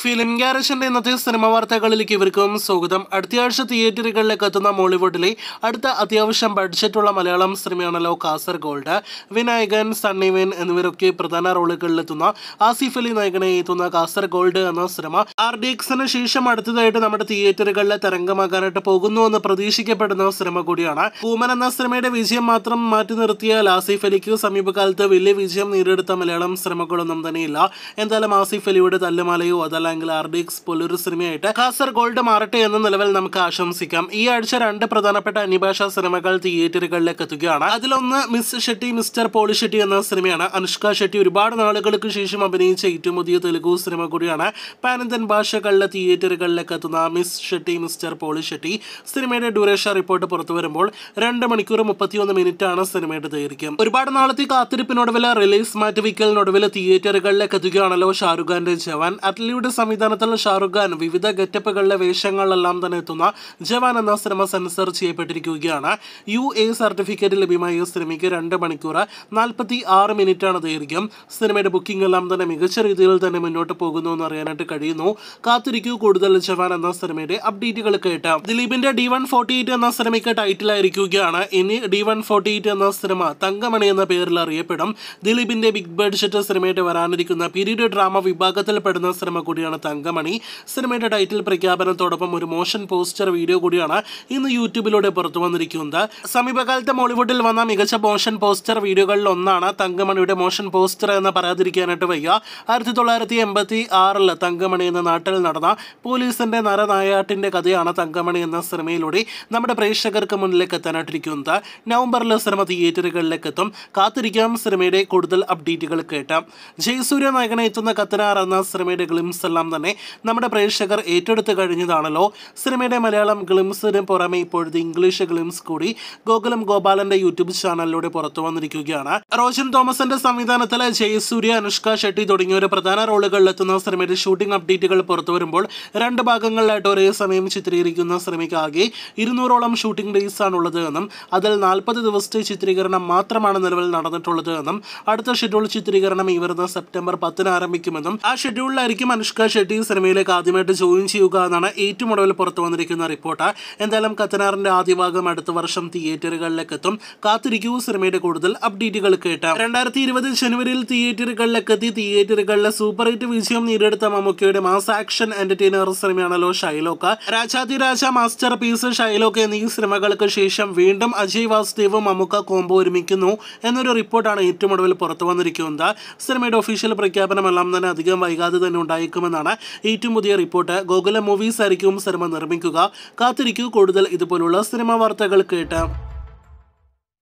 Film ഗ്യാരേജിന്റെ ഇന്നത്തെ cinema വാർത്തകളിലേക്ക് ഇവർക്കും സ്വാഗതം. അടുത്തയാഴ്ച തിയേറ്ററുകളിലേക്ക് എത്തുന്ന മോളിവുഡിലെ അടുത്ത അത്യാവശ്യം ബഡ്ജറ്റുള്ള മലയാളം സിനിമയാണല്ലോ കാസർഗോഡ്. വിനായകൻ, സണ്ണി വെയിൻ എന്നിവരൊക്കെ പ്രധാന റോളുകളിലെത്തുന്ന ആസിഫ് അലി നായകനായി എത്തുന്ന കാസർഗോഡ് എന്ന സിനിമ RDXന് ശേഷം അടുത്തതായിട്ട് നമ്മുടെ തിയേറ്ററുകളിലെ തരംഗമാകാനായിട്ട് പോകുന്നുവെന്ന് പ്രതീക്ഷിക്കപ്പെടുന്ന സിനിമ കൂടിയാണ്. കൂമൻ എന്ന സിനിമയുടെ വിജയം മാത്രം മാറ്റി നിർത്തിയാൽ ആസിഫ് അലിക്ക് സമീപകാലത്ത് വലിയ വിജയം നേടിയെടുത്ത മലയാളം സിനിമകളൊന്നും തന്നെയില്ല. എന്തായാലും ആസിഫ് അലിയുടെ തല്ലുമാലയോ അതല്ലെങ്കിൽ RDX പോലൊരു സിനിമയായിട്ട് കാസർഗോഡ് മാറട്ടെ എന്ന നിലവിൽ നമുക്ക് ആശംസിക്കാം. ഈ ആഴ്ച 2 പ്രധാനപ്പെട്ട അന്യഭാഷാ സിനിമകൾ തിയേറ്ററുകളിലേക്ക് എത്തുകയാണ്. അതിലൊന്ന് മിസ് ഷെട്ടി മിസ്റ്റർ പോളിഷെട്ടി എന്ന സിനിമയാണ്. അനുഷ്ക ഷെട്ടി ഒരുപാട് നാളുകൾക്ക് ശേഷം അഭിനയിച്ച ഏറ്റവും പുതിയ തെലുഗു സിനിമ കൂടിയാണ്. പാൻ ഇന്ത്യൻ ഭാഷകളിലെ തിയേറ്ററുകളിലേക്ക് എത്തുന്ന മിസ് ഷെട്ടി മിസ്റ്റർ പോളിഷെട്ടി സിനിമയുടെ ഡ്യൂറേഷൻ റിപ്പോർട്ട് പുറത്തു വരുമ്പോൾ 2 മണിക്കൂർ 31 മിനിറ്റ് ആണ് സിനിമയുടെ ദൈർഘ്യം. ഒരുപാട് നാളത്തെ കാത്തിരിപ്പിനൊടുവിൽ റിലീസ് മാറ്റിവെക്കലിനൊടുവിൽ തിയേറ്ററുകളിലേക്ക് എത്തുകയാണല്ലോ ഷാറുഖ് ഖാന്റെ ജവാൻ. അറ്റ്ലിയുടെ സംവിധാനത്തിൽ ഷാറുഖ് ഖാൻ വിവിധ ഗെറ്റപ്പുകളിലെ വേഷങ്ങളിലെല്ലാം തന്നെ എത്തുന്ന ജവാൻ എന്ന സിനിമ സെൻസർ ചെയ്യപ്പെട്ടിരിക്കുകയാണ്. UA സർട്ടിഫിക്കറ്റ് ലഭ്യമായ സിനിമയ്ക്ക് 2 മണിക്കൂർ 46 മിനിറ്റാണ് ദൈർഘ്യം. സിനിമയുടെ ബുക്കിംഗ് എല്ലാം തന്നെ മികച്ച രീതിയിൽ തന്നെ മുന്നോട്ട് പോകുന്നു എന്ന് അറിയാനായിട്ട് കഴിയുന്നു. കാത്തിരിക്കൂ കൂടുതൽ ജവാൻ എന്ന സിനിമയുടെ അപ്ഡേറ്റുകൾ കേട്ടാം. ദിലീപിന്റെ D148 എന്ന സിനിമയ്ക്ക് ടൈറ്റിലായിരിക്കുകയാണ്. ഇനി D148 എന്ന സിനിമ തങ്കമണി എന്ന പേരിൽ അറിയപ്പെടും. ദിലീപിന്റെ ബിഗ് ബഡ്ജറ്റ് സിനിമയായിട്ട് വരാനിരിക്കുന്ന പീരീഡ് ഡ്രാമ വിഭാഗത്തിൽ പെടുന്ന സിനിമ കൂടിയാണ് തങ്കമണി. സിനിമയുടെ ടൈറ്റിൽ പ്രഖ്യാപനത്തോടൊപ്പം ഒരു മോഷൻ പോസ്റ്റർ വീഡിയോ കൂടിയാണ് ഇന്ന് യൂട്യൂബിലൂടെ പുറത്തു വന്നിരിക്കുന്നത്. സമീപകാലത്തെ മോളിവുഡിൽ വന്ന മികച്ച മോഷൻ പോസ്റ്റർ വീഡിയോകളിൽ ഒന്നാണ് തങ്കമണിയുടെ മോഷൻ പോസ്റ്റർ എന്ന് പറയാതിരിക്കാനായിട്ട് വയ്യ. 1986 തങ്കമണി എന്ന നാട്ടിൽ നടന്ന പോലീസിന്റെ നരനായാട്ടിന്റെ കഥയാണ് തങ്കമണി എന്ന സിനിമയിലൂടെ നമ്മുടെ പ്രേക്ഷകർക്ക് മുന്നിലേക്ക് എത്താനായിട്ടിരിക്കുന്നത്. നവംബറിൽ സിനിമ തിയേറ്ററുകളിലേക്ക് എത്തും. കാത്തിരിക്കാം സിനിമയുടെ കൂടുതൽ അപ്ഡേറ്റുകൾ കേട്ടാം. ജയസൂര്യ നായകനെ എത്തുന്ന കത്തനാർ എന്ന സിനിമയുടെ ഗ്ലിംസ് എല്ലാം തന്നെ നമ്മുടെ പ്രേക്ഷകർ ഏറ്റെടുത്ത് കഴിഞ്ഞതാണല്ലോ. സിനിമയുടെ മലയാളം ഗ്ലിംസിന് പുറമെ ഇപ്പോഴത്തെ ഇംഗ്ലീഷ് ഗ്ലിംസ് കൂടി ഗോകുലം ഗോപാലന്റെ യൂട്യൂബ് ചാനലിലൂടെ പുറത്തു വന്നിരിക്കുകയാണ്. റോഷൻ തോമസിന്റെ സംവിധാനത്തിൽ ജയസൂര്യ, അനുഷ്ക ഷെട്ടി തുടങ്ങിയവർ പ്രധാന റോളുകളിലെത്തുന്ന സിനിമയുടെ ഷൂട്ടിംഗ് അപ്ഡേറ്റുകൾ പുറത്തു വരുമ്പോൾ 2 ഭാഗങ്ങളിലായിട്ട് ഒരേ സമയം ചിത്രീകരിക്കുന്ന സിനിമയ്ക്ക് ആകെ 200ഓളം ഷൂട്ടിംഗ് ഡേയ്സ് ആണുള്ളത് എന്നും അതിൽ 40 ദിവസത്തെ ചിത്രീകരണം മാത്രമാണ് നിലവിൽ നടന്നിട്ടുള്ളത് എന്നും അടുത്ത ഷെഡ്യൂൾ ചിത്രീകരണം ഈ വരുന്ന സെപ്റ്റംബർ 10 ആരംഭിക്കുമെന്നും ആ ഷെഡ്യൂളിലായിരിക്കും അനുഷ്ക ഷെട്ടി സിനിമയിലേക്ക് ആദ്യമായിട്ട് ജോയിൻ ചെയ്യുക എന്നാണ് ഏറ്റവും ഒടുവിൽ പുറത്തു വന്നിരിക്കുന്ന റിപ്പോർട്ട്. എന്തായാലും കത്തനാറിന്റെ ആദ്യ ഭാഗം അടുത്ത വർഷം തിയേറ്ററുകളിലേക്ക് എത്തും. കാത്തിരിക്കൂ സിനിമയുടെ കൂടുതൽ അപ്ഡേറ്റുകൾ കേട്ടാം. 2020 ജനുവരിയിൽ തിയേറ്ററുകളിലേക്ക് എത്തി തിയേറ്ററുകളിലെ സൂപ്പർ ഹിറ്റ് വിജയം നേടിയെടുത്ത മമ്മൂക്കയുടെ മാസ് ആക്ഷൻ എന്റർടൈനർ സിനിമയാണല്ലോ Shylock. Rajadhiraja, masterpiece, Shylock എന്നീ സിനിമകൾക്ക് ശേഷം വീണ്ടും അജയ് വാസുദേവും മമ്മൂക്ക കോംബോ ഒരുമിക്കുന്നു എന്നൊരു റിപ്പോർട്ടാണ് ഏറ്റവും ഒടുവിൽ പുറത്തു വന്നിരിക്കുന്നത്. സിനിമയുടെ ഒഫീഷ്യൽ പ്രഖ്യാപനമെല്ലാം തന്നെ അധികം വൈകാതെ തന്നെ ഉണ്ടായേക്കുമെന്നാണ് ഏറ്റവും പുതിയ റിപ്പോർട്ട്. ഗോകുലം മൂവീസ് ആയിരിക്കും സിനിമ നിർമ്മിക്കുക. കാത്തിരിക്കൂ കൂടുതൽ ഇതുപോലുള്ള സിനിമ വാർത്തകൾ കേട്ടാം.